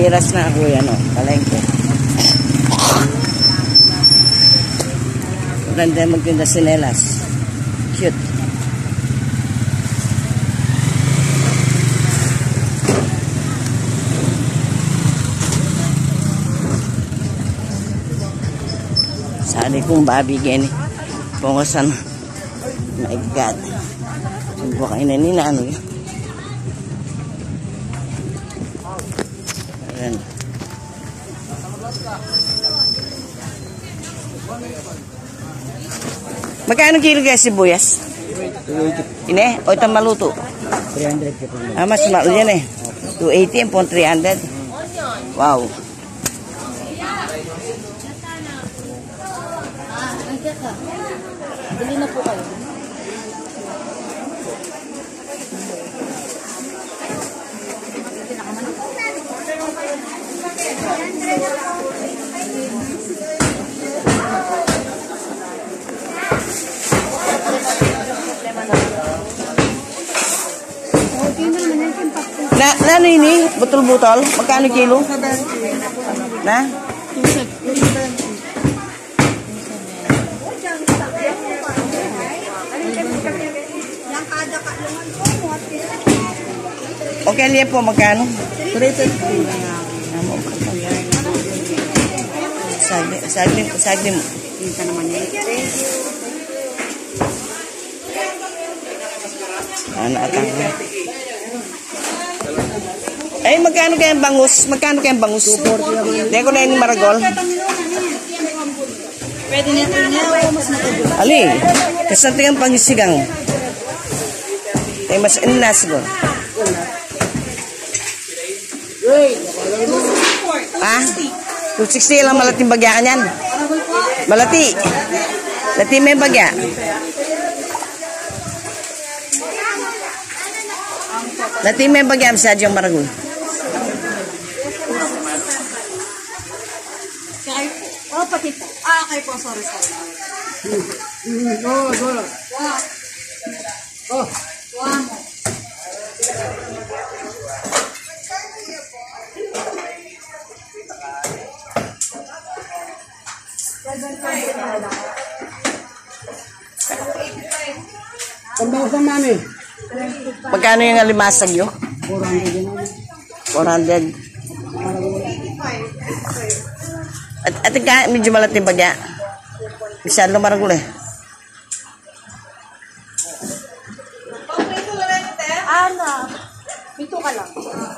Nagpipiras na ako yan, palengke. Maganda magtinda sinelas. Cute. Sali kong babigyan eh. Pungasan. My God. Subukan kayo na nina. Ano yun? Ayan. Magkano kilo kaya sibuyas? Ini? O ito maluto? 300. Ah, mas malo yan eh. 280 and 300. Wow. Bili na po kayo. Na ano ini? Butol-butol? Magkano kilo? Na? Okay, liya po magkano? 350. Sagli mo. Minta naman yan. Ano atang? Ay, magkano kayang bangus? Magkano kayang bangus? 240. Hindi ko na yung maragol. Pwede na ito niya o mas matagol? Ali, kasantingan pangisigang. Ay, mas inas ko. Ah? 260 lang malating bagya ka niyan. Malati. Lati may bagya. Lati may bagya sa yung maragol. Oh, pati po. Ah, okay po. Sorry. Pagbawasan namin. Magkano yung alimasag yun? 400. At medyo malating bagya. Masyado maragul eh. Ana, ito ka lang.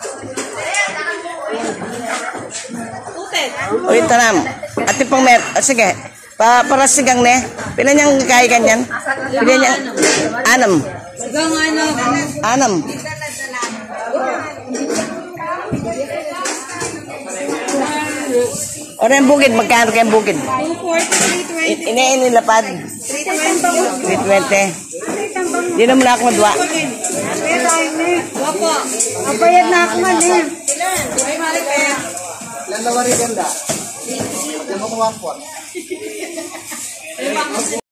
O ito na. Ate pang mer. Sige. Para sigang ne. Pila niyang kaya ganyan? Pila niyang anam. Sigang ano? Anam. O rin bukid. Magkano kayang bukid? 240, 320. Inilapad. 320. Di naman ako madwa. Opo. Abayad na ako man eh. Ilan lawari ganda? Yan mo kuwapon.